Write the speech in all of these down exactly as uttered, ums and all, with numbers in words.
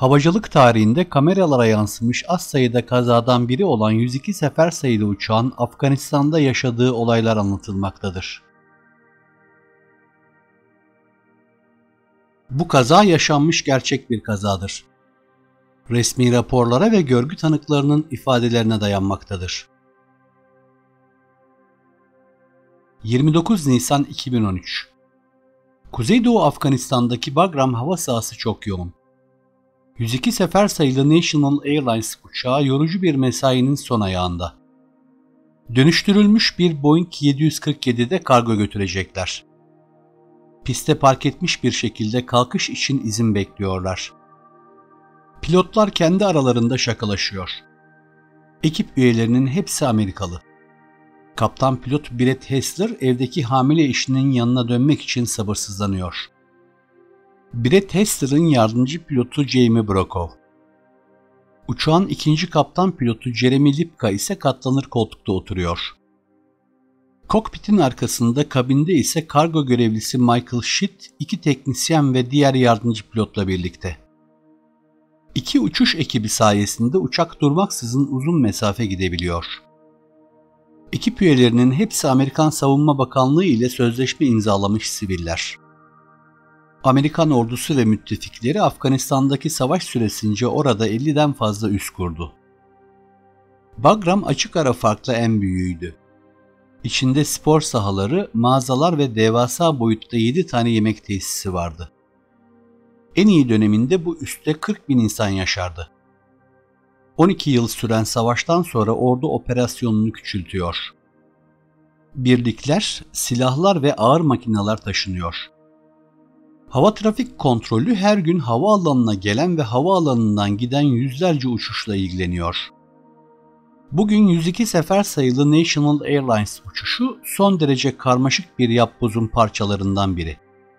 Havacılık tarihinde kameralara yansımış az sayıda kazadan biri olan yüz iki sefer sayılı uçağın Afganistan'da yaşadığı olaylar anlatılmaktadır. Bu kaza yaşanmış gerçek bir kazadır. Resmi raporlara ve görgü tanıklarının ifadelerine dayanmaktadır. yirmi dokuz Nisan iki bin on üç Kuzeydoğu Afganistan'daki Bagram hava sahası çok yoğun. yüz iki sefer sayılı National Airlines uçağı yorucu bir mesainin son ayağında. Dönüştürülmüş bir Boeing yedi yüz kırk yedi'de kargo götürecekler. Piste park etmiş bir şekilde kalkış için izin bekliyorlar. Pilotlar kendi aralarında şakalaşıyor. Ekip üyelerinin hepsi Amerikalı. Kaptan pilot Brett Hessler evdeki hamile eşinin yanına dönmek için sabırsızlanıyor. Brett Hessler'ın yardımcı pilotu Jamie Brokaw. Uçağın ikinci kaptan pilotu Jeremy Lipka ise katlanır koltukta oturuyor. Kokpitin arkasında kabinde ise kargo görevlisi Michael Schitt, iki teknisyen ve diğer yardımcı pilotla birlikte. İki uçuş ekibi sayesinde uçak durmaksızın uzun mesafe gidebiliyor. Ekip üyelerinin hepsi Amerikan Savunma Bakanlığı ile sözleşme imzalamış siviller. Amerikan ordusu ve müttefikleri Afganistan'daki savaş süresince orada elli'den fazla üs kurdu. Bagram açık ara farkla en büyüğüydü. İçinde spor sahaları, mağazalar ve devasa boyutta yedi tane yemek tesisi vardı. En iyi döneminde bu üste kırk bin insan yaşardı. on iki yıl süren savaştan sonra ordu operasyonunu küçültüyor. Birlikler, silahlar ve ağır makineler taşınıyor. Hava trafik kontrolü her gün havaalanına gelen ve havaalanından giden yüzlerce uçuşla ilgileniyor. Bugün yüz iki sefer sayılı National Airlines uçuşu son derece karmaşık bir yapbozun parçalarından biri.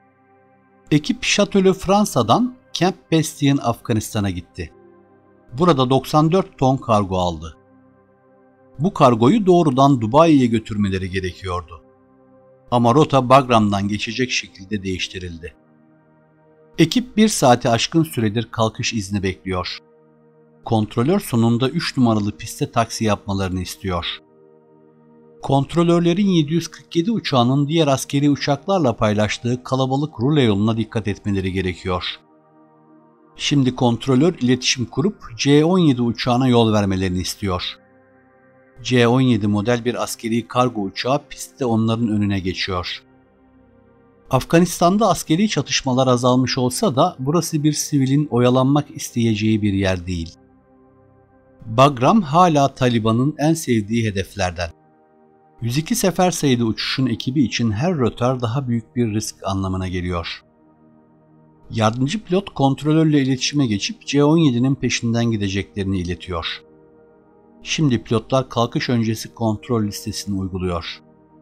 Ekip şatölü Fransa'dan Camp Bastien Afganistan'a gitti. Burada doksan dört ton kargo aldı. Bu kargoyu doğrudan Dubai'ye götürmeleri gerekiyordu. Ama rota Bagram'dan geçecek şekilde değiştirildi. Ekip bir saati aşkın süredir kalkış izni bekliyor. Kontrolör sonunda üç numaralı piste taksi yapmalarını istiyor. Kontrolörlerin yedi yüz kırk yedi uçağının diğer askeri uçaklarla paylaştığı kalabalık rule yoluna dikkat etmeleri gerekiyor. Şimdi kontrolör iletişim kurup C on yedi uçağına yol vermelerini istiyor. C on yedi model bir askeri kargo uçağı pistte onların önüne geçiyor. Afganistan'da askeri çatışmalar azalmış olsa da burası bir sivilin oyalanmak isteyeceği bir yer değil. Bagram hala Taliban'ın en sevdiği hedeflerden. yüz iki sefer sayılı uçuşun ekibi için her rötar daha büyük bir risk anlamına geliyor. Yardımcı pilot kontrolörle iletişime geçip C on yedi'nin peşinden gideceklerini iletiyor. Şimdi pilotlar kalkış öncesi kontrol listesini uyguluyor.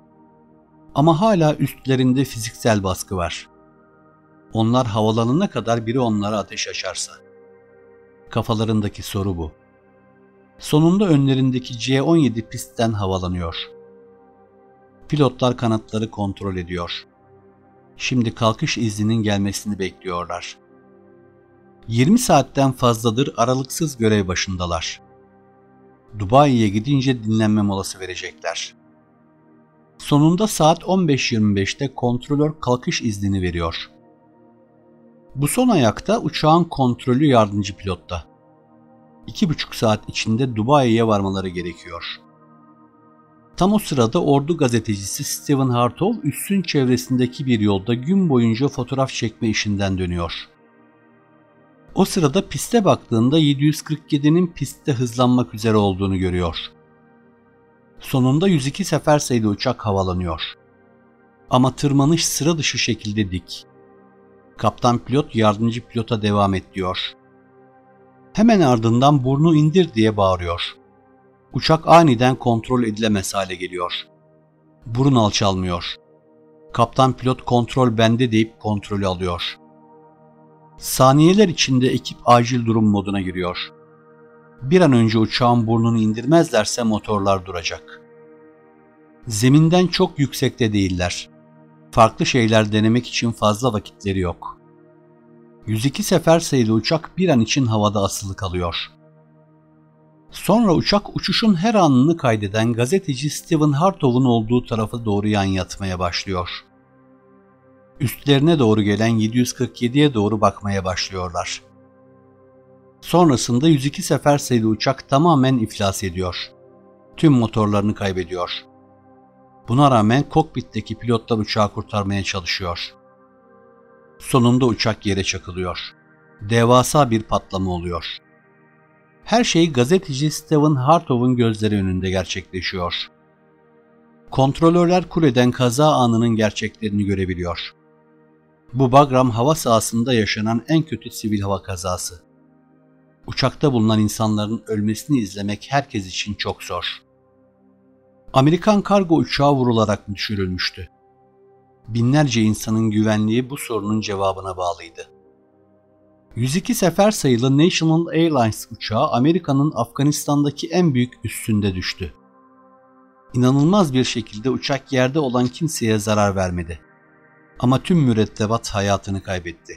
Ama hala üstlerinde fiziksel baskı var. Onlar havalanana kadar biri onlara ateş açarsa. Kafalarındaki soru bu. Sonunda önlerindeki C on yedi pistten havalanıyor. Pilotlar kanatları kontrol ediyor. Şimdi kalkış izninin gelmesini bekliyorlar. yirmi saatten fazladır aralıksız görev başındalar. Dubai'ye gidince dinlenme molası verecekler. Sonunda saat on beş yirmi beş'te kontrolör kalkış iznini veriyor. Bu son ayakta uçağın kontrolü yardımcı pilotta. İki buçuk saat içinde Dubai'ye varmaları gerekiyor. Tam o sırada ordu gazetecisi Stephen Hartov üssün çevresindeki bir yolda gün boyunca fotoğraf çekme işinden dönüyor. O sırada piste baktığında yedi yüz kırk yedi'nin pistte hızlanmak üzere olduğunu görüyor. Sonunda yüz iki sefer sayılı uçak havalanıyor. Ama tırmanış sıra dışı şekilde dik. Kaptan pilot yardımcı pilota devam et diyor. Hemen ardından burnu indir diye bağırıyor. Uçak aniden kontrol edilemez hale geliyor. Burun alçalmıyor. Kaptan pilot kontrol bende deyip kontrolü alıyor. Saniyeler içinde ekip acil durum moduna giriyor. Bir an önce uçağın burnunu indirmezlerse motorlar duracak. Zeminden çok yüksekte değiller. Farklı şeyler denemek için fazla vakitleri yok. yüz iki sefer sayılı uçak bir an için havada asılı kalıyor. Sonra uçak uçuşun her anını kaydeden gazeteci Stephen Hartov'un olduğu tarafa doğru yan yatmaya başlıyor. Üstlerine doğru gelen yedi yüz kırk yediye doğru bakmaya başlıyorlar. Sonrasında yüz iki sefer sayılı uçak tamamen iflas ediyor. Tüm motorlarını kaybediyor. Buna rağmen kokpitteki pilotlar uçağı kurtarmaya çalışıyor. Sonunda uçak yere çakılıyor. Devasa bir patlama oluyor. Her şey gazeteci Stephen Hartov'un gözleri önünde gerçekleşiyor. Kontrolörler kuleden kaza anının gerçeklerini görebiliyor. Bu Bagram hava sahasında yaşanan en kötü sivil hava kazası. Uçakta bulunan insanların ölmesini izlemek herkes için çok zor. Amerikan kargo uçağı vurularak düşürülmüştü. Binlerce insanın güvenliği bu sorunun cevabına bağlıydı. yüz iki sefer sayılı National Airlines uçağı Amerika'nın Afganistan'daki en büyük üssünde düştü. İnanılmaz bir şekilde uçak yerde olan kimseye zarar vermedi. Ama tüm mürettebat hayatını kaybetti.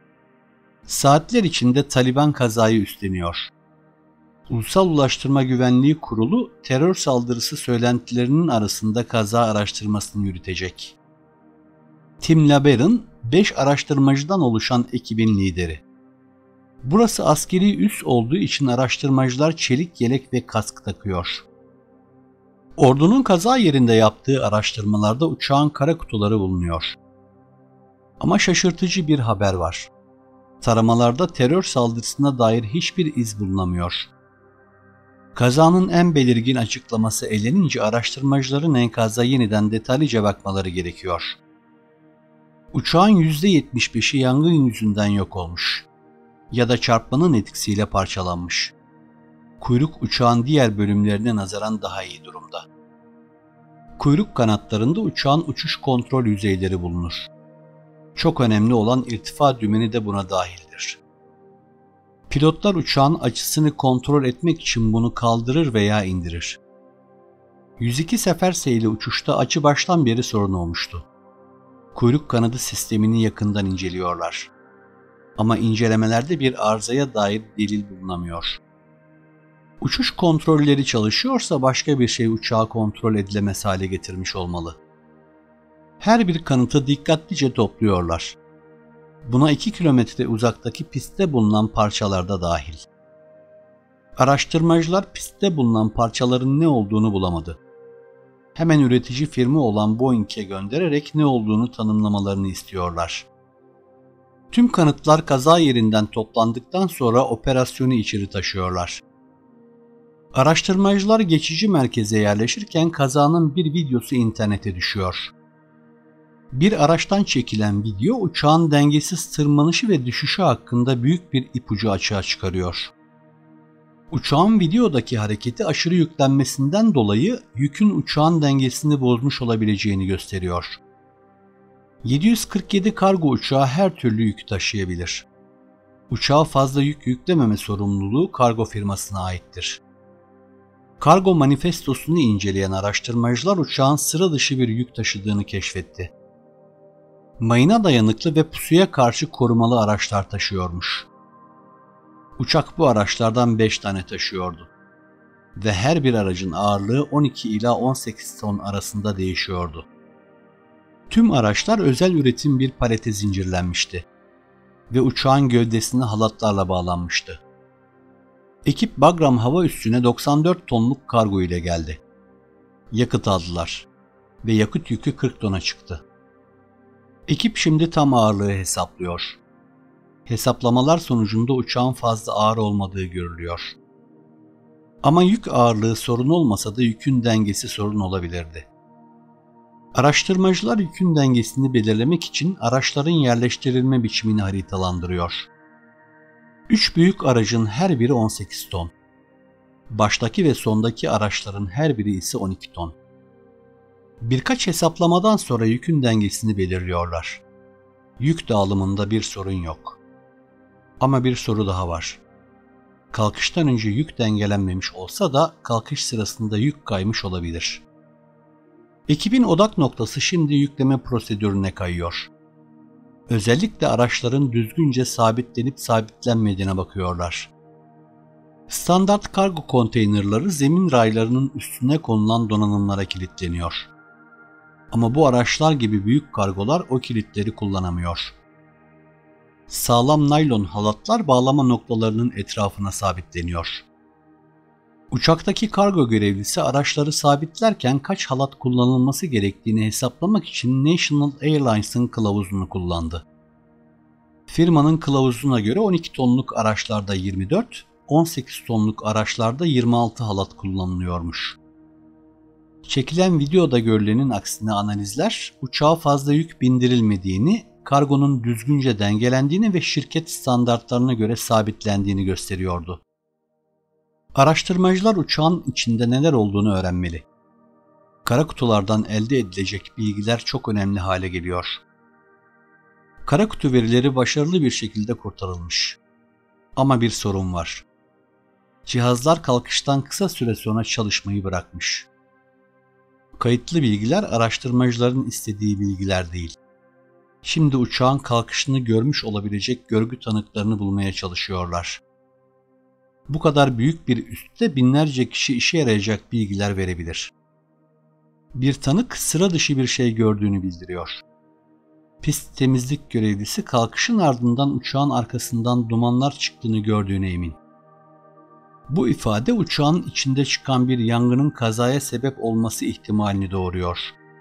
Saatler içinde Taliban kazayı üstleniyor. Ulusal Ulaştırma Güvenliği Kurulu terör saldırısı söylentilerinin arasında kaza araştırmasını yürütecek. Tim LaBerre'ın beş araştırmacıdan oluşan ekibin lideri. Burası askeri üs olduğu için araştırmacılar çelik yelek ve kask takıyor. Ordunun kaza yerinde yaptığı araştırmalarda uçağın kara kutuları bulunuyor. Ama şaşırtıcı bir haber var. Taramalarda terör saldırısına dair hiçbir iz bulunamıyor. Kazanın en belirgin açıklaması elenince araştırmacıların enkaza yeniden detaylıca bakmaları gerekiyor. Uçağın yüzde yetmiş beşi yangın yüzünden yok olmuş ya da çarpmanın etkisiyle parçalanmış. Kuyruk uçağın diğer bölümlerine nazaran daha iyi durumda. Kuyruk kanatlarında uçağın uçuş kontrol yüzeyleri bulunur. Çok önemli olan irtifa dümeni de buna dahildir. Pilotlar uçağın açısını kontrol etmek için bunu kaldırır veya indirir. yüz iki sefer sayılı uçuşta açı baştan beri sorun olmuştu. Kuyruk kanadı sistemini yakından inceliyorlar. Ama incelemelerde bir arızaya dair delil bulunamıyor. Uçuş kontrolleri çalışıyorsa başka bir şey uçağı kontrol edilemez hale getirmiş olmalı. Her bir kanıtı dikkatlice topluyorlar. Buna iki kilometre uzaktaki pistte bulunan parçalar da dahil. Araştırmacılar pistte bulunan parçaların ne olduğunu bulamadı. Hemen üretici firma olan Boeing'e göndererek ne olduğunu tanımlamalarını istiyorlar. Tüm kanıtlar kaza yerinden toplandıktan sonra operasyonu içeri taşıyorlar. Araştırmacılar geçici merkeze yerleşirken kazanın bir videosu internete düşüyor. Bir araçtan çekilen video uçağın dengesiz tırmanışı ve düşüşü hakkında büyük bir ipucu açığa çıkarıyor. Uçağın videodaki hareketi aşırı yüklenmesinden dolayı yükün uçağın dengesini bozmuş olabileceğini gösteriyor. yedi yüz kırk yedi kargo uçağı her türlü yük taşıyabilir. Uçağa fazla yük yüklememe sorumluluğu kargo firmasına aittir. Kargo manifestosunu inceleyen araştırmacılar uçağın sıra dışı bir yük taşıdığını keşfetti. Mayına dayanıklı ve pusuya karşı korumalı araçlar taşıyormuş. Uçak bu araçlardan beş tane taşıyordu. Ve her bir aracın ağırlığı on iki ila on sekiz ton arasında değişiyordu. Tüm araçlar özel üretim bir palete zincirlenmişti. Ve uçağın gövdesine halatlarla bağlanmıştı. Ekip Bagram hava üssüne doksan dört tonluk kargo ile geldi. Yakıt aldılar. Ve yakıt yükü kırk tona çıktı. Ekip şimdi tam ağırlığı hesaplıyor. Hesaplamalar sonucunda uçağın fazla ağır olmadığı görülüyor. Ama yük ağırlığı sorun olmasa da yükün dengesi sorun olabilirdi. Araştırmacılar yükün dengesini belirlemek için araçların yerleştirilme biçimini haritalandırıyor. Üç büyük aracın her biri on sekiz ton. Baştaki ve sondaki araçların her biri ise on iki ton. Birkaç hesaplamadan sonra yükün dengesini belirliyorlar. Yük dağılımında bir sorun yok. Ama bir soru daha var. Kalkıştan önce yük dengelenmemiş olsa da kalkış sırasında yük kaymış olabilir. Ekibin odak noktası şimdi yükleme prosedürüne kayıyor. Özellikle araçların düzgünce sabitlenip sabitlenmediğine bakıyorlar. Standart kargo konteynerları zemin raylarının üstüne konulan donanımlara kilitleniyor. Ama bu araçlar gibi büyük kargolar o kilitleri kullanamıyor. Sağlam naylon halatlar bağlama noktalarının etrafına sabitleniyor. Uçaktaki kargo görevlisi araçları sabitlerken kaç halat kullanılması gerektiğini hesaplamak için National Airlines'ın kılavuzunu kullandı. Firmanın kılavuzuna göre on iki tonluk araçlarda yirmi dört, on sekiz tonluk araçlarda yirmi altı halat kullanılıyormuş. Çekilen videoda görülenin aksine analizler uçağa fazla yük bindirilmediğini, kargonun düzgünce dengelendiğini ve şirket standartlarına göre sabitlendiğini gösteriyordu. Araştırmacılar uçağın içinde neler olduğunu öğrenmeli. Kara kutulardan elde edilecek bilgiler çok önemli hale geliyor. Kara kutu verileri başarılı bir şekilde kurtarılmış. Ama bir sorun var. Cihazlar kalkıştan kısa süre sonra çalışmayı bırakmış. Kayıtlı bilgiler araştırmacıların istediği bilgiler değil. Şimdi uçağın kalkışını görmüş olabilecek görgü tanıklarını bulmaya çalışıyorlar. Bu kadar büyük bir üste binlerce kişi işe yarayacak bilgiler verebilir. Bir tanık sıra dışı bir şey gördüğünü bildiriyor. Pist temizlik görevlisi kalkışın ardından uçağın arkasından dumanlar çıktığını gördüğüne emin. Bu ifade uçağın içinde çıkan bir yangının kazaya sebep olması ihtimalini doğuruyor.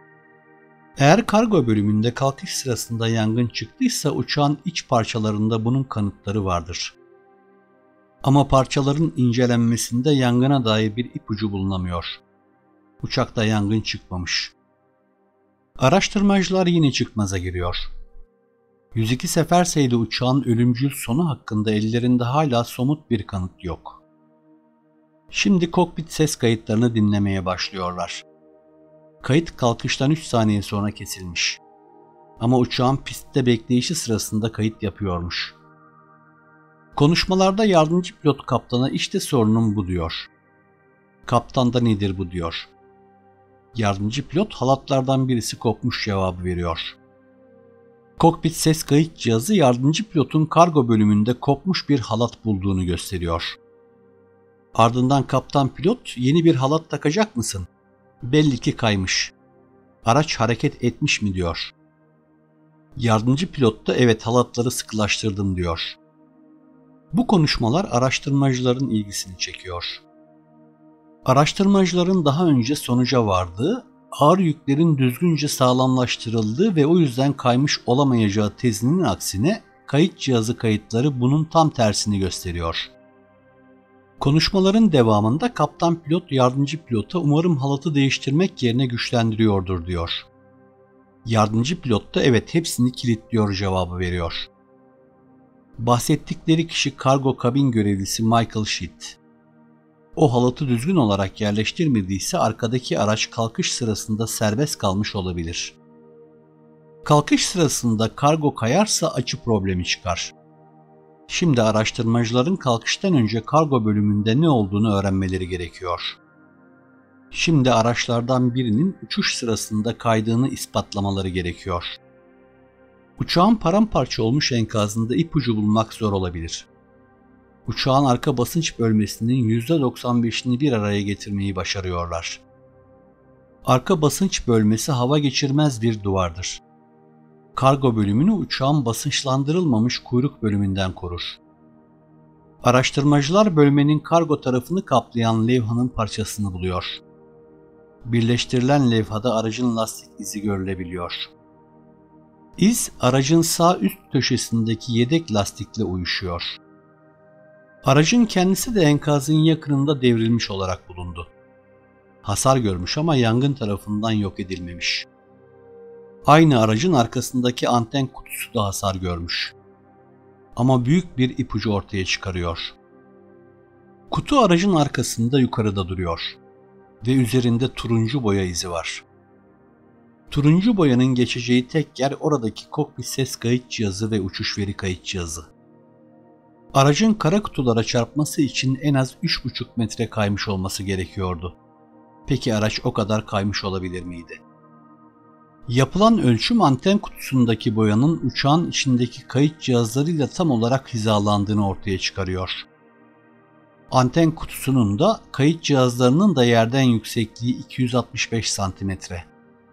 Eğer kargo bölümünde kalkış sırasında yangın çıktıysa uçağın iç parçalarında bunun kanıtları vardır. Ama parçaların incelenmesinde yangına dair bir ipucu bulunamıyor. Uçakta yangın çıkmamış. Araştırmacılar yine çıkmaza giriyor. yüz iki sefer sayılı uçağın ölümcül sonu hakkında ellerinde hala somut bir kanıt yok. Şimdi kokpit ses kayıtlarını dinlemeye başlıyorlar. Kayıt kalkıştan üç saniye sonra kesilmiş. Ama uçağın pistte bekleyişi sırasında kayıt yapıyormuş. Konuşmalarda yardımcı pilot kaptana işte sorunum bu diyor. Kaptan da nedir bu diyor. Yardımcı pilot halatlardan birisi kopmuş cevabı veriyor. Kokpit ses kayıt cihazı yardımcı pilotun kargo bölümünde kopmuş bir halat bulduğunu gösteriyor. Ardından kaptan pilot yeni bir halat takacak mısın? Belli ki kaymış. Araç hareket etmiş mi diyor. Yardımcı pilot da evet halatları sıkılaştırdım diyor. Bu konuşmalar araştırmacıların ilgisini çekiyor. Araştırmacıların daha önce sonuca vardığı, ağır yüklerin düzgünce sağlamlaştırıldığı ve o yüzden kaymış olamayacağı tezinin aksine kayıt cihazı kayıtları bunun tam tersini gösteriyor. Konuşmaların devamında kaptan pilot yardımcı pilota umarım halatı değiştirmek yerine güçlendiriyordur diyor. Yardımcı pilot da evet hepsini kilitliyor cevabı veriyor. Bahsettikleri kişi kargo kabin görevlisi Michael Sheet. O halatı düzgün olarak yerleştirmediyse arkadaki araç kalkış sırasında serbest kalmış olabilir. Kalkış sırasında kargo kayarsa açı problemi çıkar. Şimdi araştırmacıların kalkıştan önce kargo bölümünde ne olduğunu öğrenmeleri gerekiyor. Şimdi araçlardan birinin uçuş sırasında kaydığını ispatlamaları gerekiyor. Uçağın paramparça olmuş enkazında ipucu bulmak zor olabilir. Uçağın arka basınç bölmesinin yüzde doksan beşini bir araya getirmeyi başarıyorlar. Arka basınç bölmesi hava geçirmez bir duvardır. Kargo bölümünü uçağın basınçlandırılmamış kuyruk bölümünden korur. Araştırmacılar bölmenin kargo tarafını kaplayan levhanın parçasını buluyor. Birleştirilen levhada aracın lastik izi görülebiliyor. İz aracın sağ üst köşesindeki yedek lastikle uyuşuyor. Aracın kendisi de enkazın yakınında devrilmiş olarak bulundu. Hasar görmüş ama yangın tarafından yok edilmemiş. Aynı aracın arkasındaki anten kutusu da hasar görmüş. Ama büyük bir ipucu ortaya çıkarıyor. Kutu aracın arkasında yukarıda duruyor ve üzerinde turuncu boya izi var. Turuncu boyanın geçeceği tek yer oradaki kokpit ses kayıt cihazı ve uçuş veri kayıt cihazı. Aracın kara kutulara çarpması için en az üç buçuk metre kaymış olması gerekiyordu. Peki araç o kadar kaymış olabilir miydi? Yapılan ölçüm anten kutusundaki boyanın uçağın içindeki kayıt cihazlarıyla tam olarak hizalandığını ortaya çıkarıyor. Anten kutusunun da kayıt cihazlarının da yerden yüksekliği iki yüz altmış beş santimetre.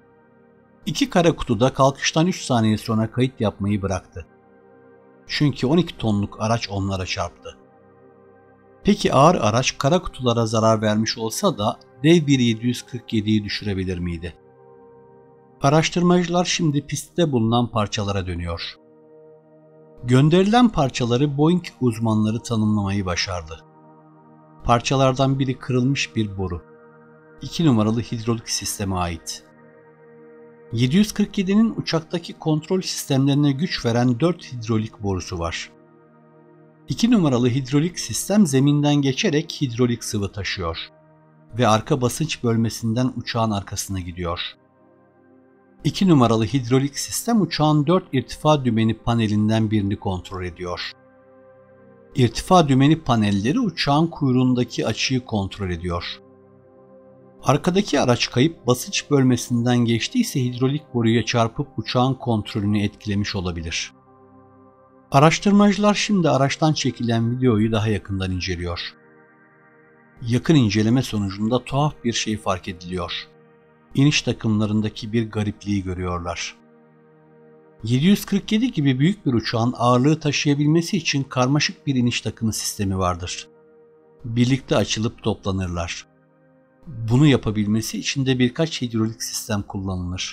İki kara kutu da kalkıştan üç saniye sonra kayıt yapmayı bıraktı. Çünkü on iki tonluk araç onlara çarptı. Peki ağır araç kara kutulara zarar vermiş olsa da dev bir yedi yüz kırk yediyi düşürebilir miydi? Araştırmacılar şimdi pistte bulunan parçalara dönüyor. Gönderilen parçaları Boeing uzmanları tanımlamayı başardı. Parçalardan biri kırılmış bir boru. iki numaralı hidrolik sisteme ait. yedi yüz kırk yedinin uçaktaki kontrol sistemlerine güç veren dört hidrolik borusu var. iki numaralı hidrolik sistem zeminden geçerek hidrolik sıvı taşıyor ve arka basınç bölmesinden uçağın arkasına gidiyor. iki numaralı hidrolik sistem uçağın dört irtifa dümeni panelinden birini kontrol ediyor. İrtifa dümeni panelleri uçağın kuyruğundaki açıyı kontrol ediyor. Arkadaki araç kayıp basınç bölmesinden geçtiyse hidrolik boruya çarpıp uçağın kontrolünü etkilemiş olabilir. Araştırmacılar şimdi araçtan çekilen videoyu daha yakından inceliyor. Yakın inceleme sonucunda tuhaf bir şey fark ediliyor. İniş takımlarındaki bir garipliği görüyorlar. yedi yüz kırk yedi gibi büyük bir uçağın ağırlığı taşıyabilmesi için karmaşık bir iniş takımı sistemi vardır. Birlikte açılıp toplanırlar. Bunu yapabilmesi için de birkaç hidrolik sistem kullanılır.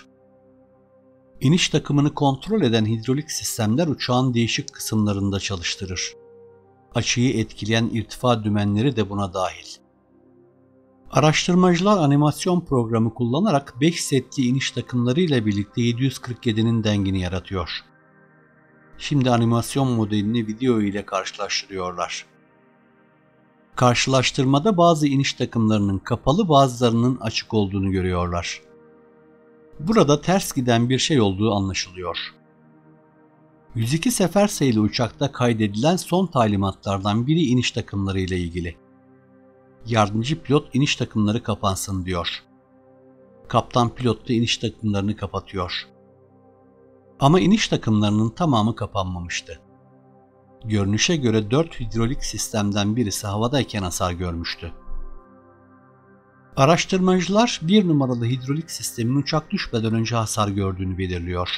İniş takımını kontrol eden hidrolik sistemler uçağın değişik kısımlarında çalıştırır. Açıyı etkileyen irtifa dümenleri de buna dahil. Araştırmacılar animasyon programı kullanarak beş setli iniş takımları ile birlikte yedi yüz kırk yedinin dengini yaratıyor. Şimdi animasyon modelini video ile karşılaştırıyorlar. Karşılaştırmada bazı iniş takımlarının kapalı, bazılarının açık olduğunu görüyorlar. Burada ters giden bir şey olduğu anlaşılıyor. yüz iki sefer sayılı uçakta kaydedilen son talimatlardan biri iniş takımları ile ilgili. Yardımcı pilot iniş takımları kapansın diyor. Kaptan pilot da iniş takımlarını kapatıyor. Ama iniş takımlarının tamamı kapanmamıştı. Görünüşe göre dört hidrolik sistemden birisi havadayken hasar görmüştü. Araştırmacılar bir numaralı hidrolik sistemin uçak düşmeden önce hasar gördüğünü belirliyor.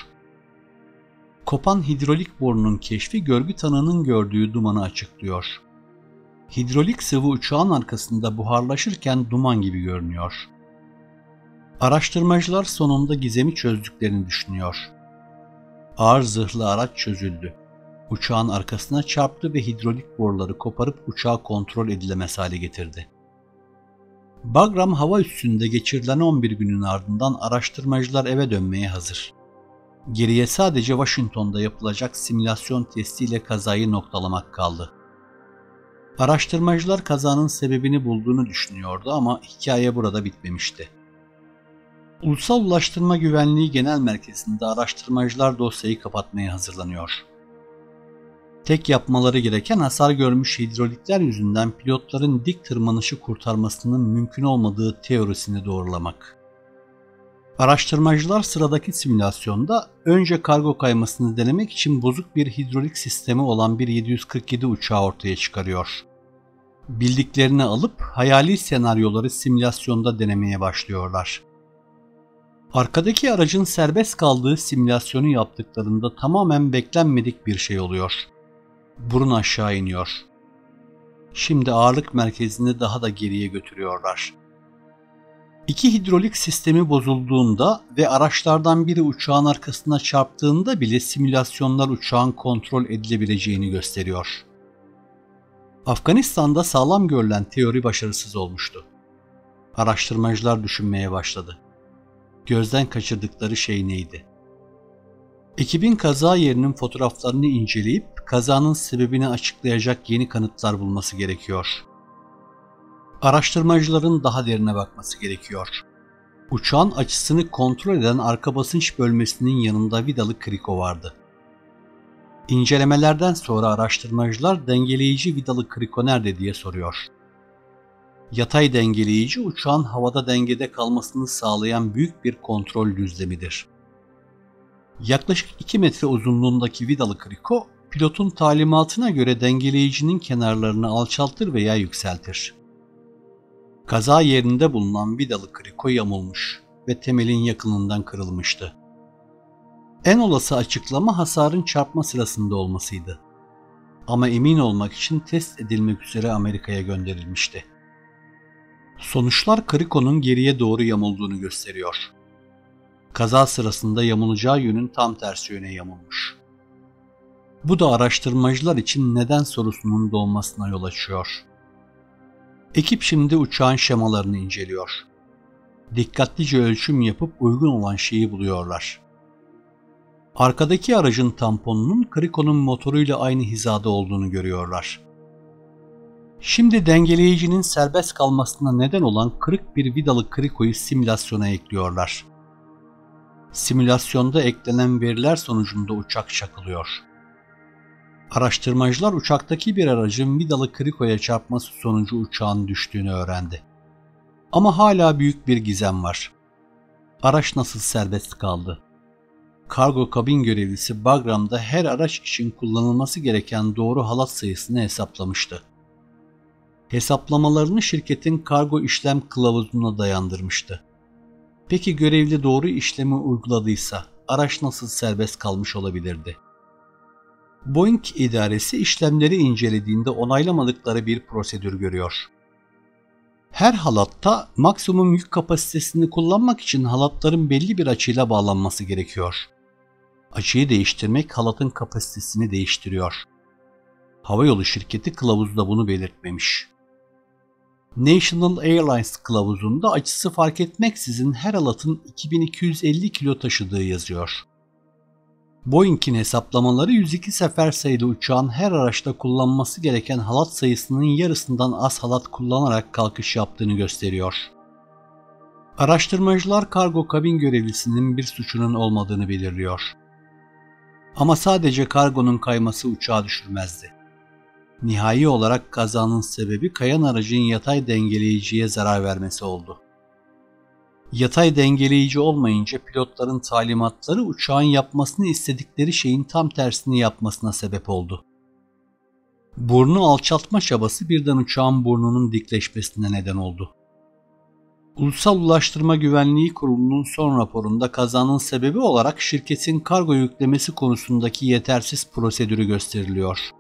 Kopan hidrolik borunun keşfi görgü tanığının gördüğü dumanı açıklıyor. Hidrolik sıvı uçağın arkasında buharlaşırken duman gibi görünüyor. Araştırmacılar sonunda gizemi çözdüklerini düşünüyor. Ağır zırhlı araç çözüldü. Uçağın arkasına çarptı ve hidrolik boruları koparıp uçağı kontrol edilemez hale getirdi. Bagram hava üssünde geçirilen on bir günün ardından araştırmacılar eve dönmeye hazır. Geriye sadece Washington'da yapılacak simülasyon testiyle kazayı noktalamak kaldı. Araştırmacılar kazanın sebebini bulduğunu düşünüyordu ama hikaye burada bitmemişti. Ulusal Ulaştırma Güvenliği Genel Merkezi'nde araştırmacılar dosyayı kapatmaya hazırlanıyor. Tek yapmaları gereken hasar görmüş hidrolikler yüzünden pilotların dik tırmanışı kurtarmasının mümkün olmadığı teorisini doğrulamak. Araştırmacılar sıradaki simülasyonda önce kargo kaymasını denemek için bozuk bir hidrolik sistemi olan bir yedi yüz kırk yedi uçağı ortaya çıkarıyor. Bildiklerini alıp hayali senaryoları simülasyonda denemeye başlıyorlar. Arkadaki aracın serbest kaldığı simülasyonu yaptıklarında tamamen beklenmedik bir şey oluyor. Burun aşağı iniyor. Şimdi ağırlık merkezini daha da geriye götürüyorlar. İki hidrolik sistemi bozulduğunda ve araçlardan biri uçağın arkasına çarptığında bile simülasyonlar uçağın kontrol edilebileceğini gösteriyor. Afganistan'da sağlam görülen teori başarısız olmuştu. Araştırmacılar düşünmeye başladı. Gözden kaçırdıkları şey neydi? Ekibin kaza yerinin fotoğraflarını inceleyip kazanın sebebini açıklayacak yeni kanıtlar bulması gerekiyor. Araştırmacıların daha derine bakması gerekiyor. Uçağın açısını kontrol eden arka basınç bölmesinin yanında vidalı kriko vardı. İncelemelerden sonra araştırmacılar dengeleyici vidalı kriko nerede diye soruyor. Yatay dengeleyici uçağın havada dengede kalmasını sağlayan büyük bir kontrol düzlemidir. Yaklaşık iki metre uzunluğundaki vidalı kriko, pilotun talimatına göre dengeleyicinin kenarlarını alçaltır veya yükseltir. Kaza yerinde bulunan vidalı kriko yamulmuş ve temelin yakınından kırılmıştı. En olası açıklama hasarın çarpma sırasında olmasıydı. Ama emin olmak için test edilmek üzere Amerika'ya gönderilmişti. Sonuçlar krikonun geriye doğru yamulduğunu gösteriyor. Kaza sırasında yamulacağı yönün tam tersi yöne yamulmuş. Bu da araştırmacılar için neden sorusunun doğmasına yol açıyor. Ekip şimdi uçağın şemalarını inceliyor. Dikkatlice ölçüm yapıp uygun olan şeyi buluyorlar. Arkadaki aracın tamponunun krikonun motoruyla aynı hizada olduğunu görüyorlar. Şimdi dengeleyicinin serbest kalmasına neden olan kırık bir vidalı krikoyu simülasyona ekliyorlar. Simülasyonda eklenen veriler sonucunda uçak çakılıyor. Araştırmacılar uçaktaki bir aracın vidalı krikoya çarpması sonucu uçağın düştüğünü öğrendi. Ama hala büyük bir gizem var. Araç nasıl serbest kaldı? Kargo kabin görevlisi Bagram'da her araç için kullanılması gereken doğru halat sayısını hesaplamıştı. Hesaplamalarını şirketin kargo işlem kılavuzuna dayandırmıştı. Peki görevli doğru işlemi uyguladıysa araç nasıl serbest kalmış olabilirdi? Boeing idaresi işlemleri incelediğinde onaylamadıkları bir prosedür görüyor. Her halatta maksimum yük kapasitesini kullanmak için halatların belli bir açıyla bağlanması gerekiyor. Açıyı değiştirmek halatın kapasitesini değiştiriyor. Havayolu şirketi kılavuzda bunu belirtmemiş. National Airlines kılavuzunda açısı fark etmeksizin her halatın iki bin iki yüz elli kilo taşıdığı yazıyor. Boeing'in hesaplamaları yüz iki sefer sayılı uçağın her araçta kullanması gereken halat sayısının yarısından az halat kullanarak kalkış yaptığını gösteriyor. Araştırmacılar kargo kabin görevlisinin bir suçunun olmadığını belirliyor. Ama sadece kargonun kayması uçağı düşürmezdi. Nihai olarak kazanın sebebi kayan aracın yatay dengeleyiciye zarar vermesi oldu. Yatay dengeleyici olmayınca pilotların talimatları uçağın yapmasını istedikleri şeyin tam tersini yapmasına sebep oldu. Burnu alçaltma çabası birden uçağın burnunun dikleşmesine neden oldu. Ulusal Ulaştırma Güvenliği Kurulu'nun son raporunda kazanın sebebi olarak şirketin kargo yüklemesi konusundaki yetersiz prosedürü gösteriliyor.